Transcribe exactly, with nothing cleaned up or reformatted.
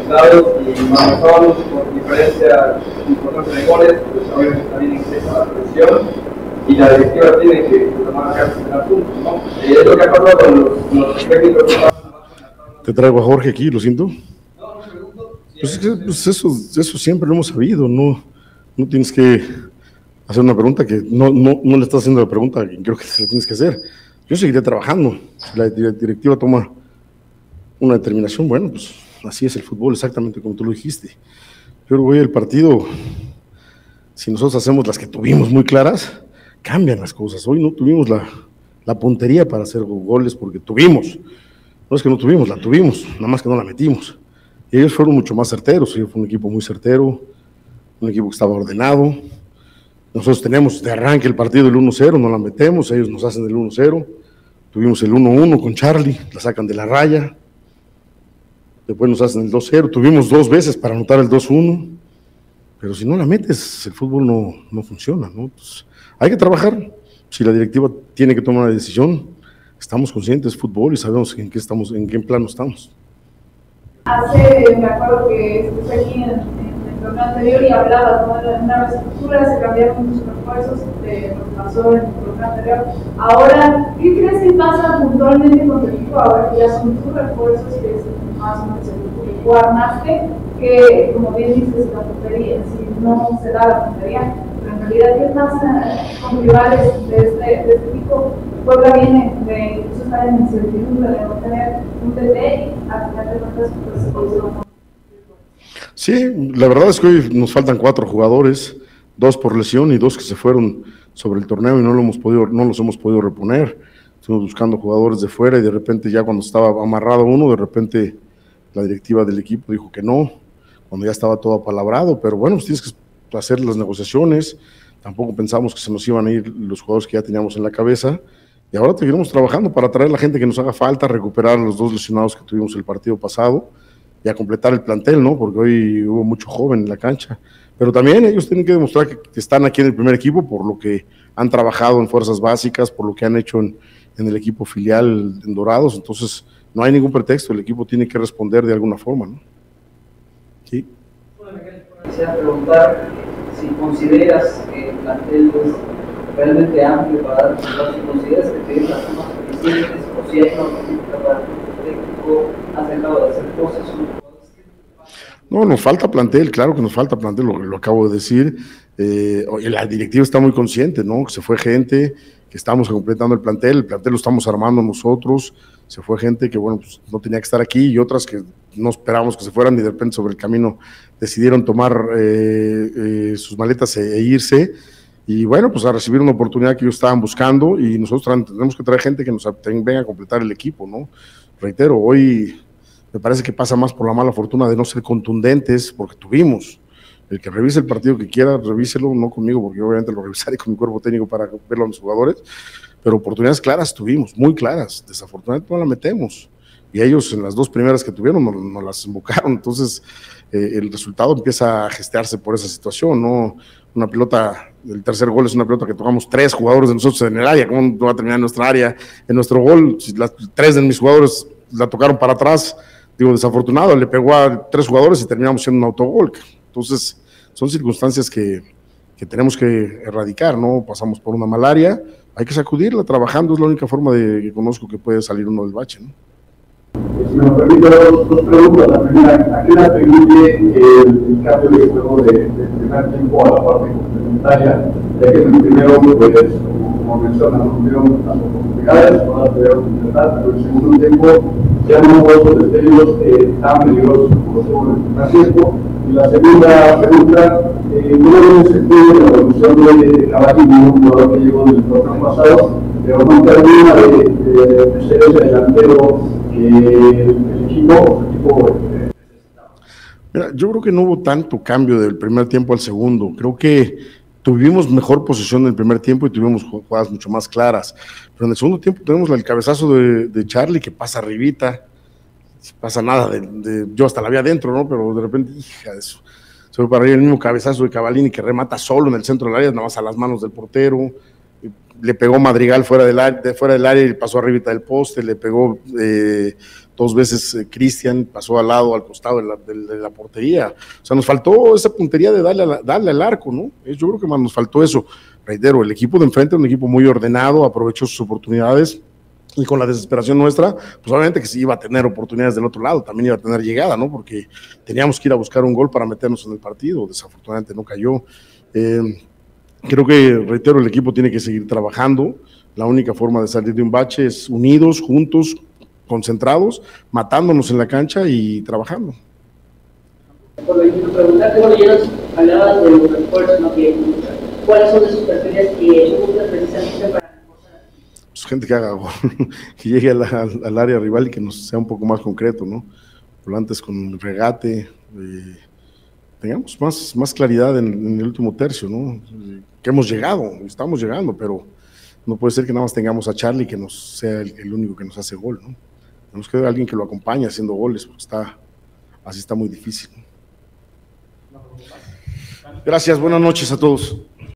conectados y marcados por diferencia importante de goles, pues obviamente también existe la presión y la directiva tiene que tomar cartas en el punto, ¿no? Y es lo que ha pasado con los, con los técnicos que pasan. Te traigo a Jorge aquí, lo siento. Pues, es que, pues eso, eso siempre lo hemos sabido, no, no tienes que hacer una pregunta que no, no, no le estás haciendo la pregunta que creo que le tienes que hacer. Yo seguiré trabajando, si la directiva toma una determinación, bueno, pues así es el fútbol, exactamente como tú lo dijiste. Pero hoy el partido, si nosotros hacemos las que tuvimos muy claras, cambian las cosas. Hoy no tuvimos la, la puntería para hacer goles porque tuvimos, no es que no tuvimos, la tuvimos, nada más que no la metimos. Y ellos fueron mucho más certeros, ellos fue un equipo muy certero, un equipo que estaba ordenado. Nosotros tenemos de arranque el partido el uno cero, no la metemos, ellos nos hacen el uno cero. Tuvimos el uno uno con Charlie, la sacan de la raya. Después nos hacen el dos cero, tuvimos dos veces para anotar el dos uno. Pero si no la metes, el fútbol no, no funciona, ¿no? Entonces, hay que trabajar. Si la directiva tiene que tomar una decisión, estamos conscientes de fútbol y sabemos en qué, estamos, en qué plano estamos. Hace, me acuerdo que estuviste aquí en, en el torneo anterior y hablabas, ¿no? De una reestructura, se cambiaron muchos refuerzos de lo que pasó en el torneo anterior. Ahora, ¿qué crees que pasa puntualmente con tu equipo ahora que ya son tus refuerzos y es más o menos el equipo armaste? Que, como bien dices, la puntería, si no se da la puntería, pero en realidad, ¿qué pasa con rivales de este, de este tipo? Puebla viene de incluso estar en incertidumbre de no tener un T T y al final de cuentas pues se consideró. Sí, la verdad es que hoy nos faltan cuatro jugadores, dos por lesión y dos que se fueron sobre el torneo y no lo hemos podido, no los hemos podido reponer. Estuvimos buscando jugadores de fuera y de repente ya cuando estaba amarrado uno, de repente la directiva del equipo dijo que no, cuando ya estaba todo apalabrado, pero bueno, pues tienes que hacer las negociaciones. Tampoco pensamos que se nos iban a ir los jugadores que ya teníamos en la cabeza. Y ahora seguiremos trabajando para traer a la gente que nos haga falta, recuperar a los dos lesionados que tuvimos el partido pasado y a completar el plantel, ¿no? Porque hoy hubo mucho joven en la cancha. Pero también ellos tienen que demostrar que, que están aquí en el primer equipo por lo que han trabajado en fuerzas básicas, por lo que han hecho en, en el equipo filial en Dorados. Entonces, no hay ningún pretexto, el equipo tiene que responder de alguna forma, ¿no? Sí. Bueno, quisiera preguntar si consideras que el plantel es realmente amplio para dar resultados, si consideras que tienes las formas suficientes o si hay una política para que el técnico has dejado de hacer cosas. No, nos falta plantel, claro que nos falta plantel, lo, lo acabo de decir. Eh, la directiva está muy consciente, ¿no? Que se fue gente, que estamos completando el plantel, el plantel lo estamos armando nosotros, se fue gente que, bueno, pues no tenía que estar aquí y otras que no esperábamos que se fueran y de repente sobre el camino decidieron tomar eh, eh, sus maletas e, e irse. Y bueno, pues a recibir una oportunidad que ellos estaban buscando y nosotros tenemos que traer gente que nos venga a completar el equipo, ¿no? Reitero, hoy me parece que pasa más por la mala fortuna de no ser contundentes, porque tuvimos. El que revise el partido que quiera, revíselo, no conmigo, porque yo obviamente lo revisaré con mi cuerpo técnico para verlo a los jugadores, pero oportunidades claras tuvimos, muy claras. Desafortunadamente no la metemos. Y ellos en las dos primeras que tuvieron nos, nos las invocaron, entonces eh, el resultado empieza a gestearse por esa situación, ¿no? Una pelota, el tercer gol es una pelota que tocamos tres jugadores de nosotros en el área, ¿cómo no va a terminar en nuestra área? En nuestro gol, si las, tres de mis jugadores la tocaron para atrás, digo, desafortunado, le pegó a tres jugadores y terminamos siendo un autogol. Entonces, son circunstancias que, que tenemos que erradicar, ¿no? Pasamos por una malaria, hay que sacudirla, trabajando es la única forma de que conozco que puede salir uno del bache, ¿no? Si me permite dos, dos preguntas. La primera, ¿a qué le atribuye el, el cambio de juego de, del primer tiempo a la parte complementaria? Ya que en el primero, pues, como mencionan, no tuvieron las oportunidades, no las pudieron completar, pero en el segundo tiempo ya no hubo esos destellos eh, tan peligrosos como los hubo en el primer tiempo. Y la segunda pregunta, eh, no en el sentido de la evolución de, de Cavallini, un jugador que llegó del torneo pasado, pero no termina de, de, de ser ese delantero que el equipo, el equipo eh, Mira, yo creo que no hubo tanto cambio del primer tiempo al segundo. Creo que tuvimos mejor posición en el primer tiempo y tuvimos jugadas mucho más claras. Pero en el segundo tiempo tenemos el cabezazo de, de Charlie que pasa arribita. Si pasa nada, de, de, yo hasta la vi adentro, ¿no? Pero de repente, hija de eso, se fue para arriba el mismo cabezazo de Cavallini que remata solo en el centro del área, nada más a las manos del portero. Le pegó Madrigal fuera del área, de fuera del área y pasó arribita del poste, le pegó eh, dos veces eh, Cristian pasó al lado, al costado de la, de, de la portería. O sea, nos faltó esa puntería de darle, a la, darle al arco, ¿no? Yo creo que más nos faltó eso. Reitero, el equipo de enfrente es un equipo muy ordenado, aprovechó sus oportunidades, y con la desesperación nuestra, pues obviamente que sí iba a tener oportunidades del otro lado, también iba a tener llegada, ¿no? Porque teníamos que ir a buscar un gol para meternos en el partido, desafortunadamente no cayó. Eh, creo que, reitero, el equipo tiene que seguir trabajando. La única forma de salir de un bache es unidos, juntos, concentrados, matándonos en la cancha y trabajando. Por ejemplo, preguntarte, bueno, ya nos hablabas de los refuerzos, ¿no? Que, ¿cuáles son esos perfiles que buscan precisamente para pues gente que haga gol, que llegue a la, al área rival y que nos sea un poco más concreto, ¿no? Volantes con regate, eh, tengamos más, más claridad en, en el último tercio, ¿no? Eh, que hemos llegado, estamos llegando, pero no puede ser que nada más tengamos a Charlie que nos sea el, el único que nos hace gol, ¿no? Tenemos que ver a alguien que lo acompañe haciendo goles, porque está, así está muy difícil, ¿no? Gracias, buenas noches a todos.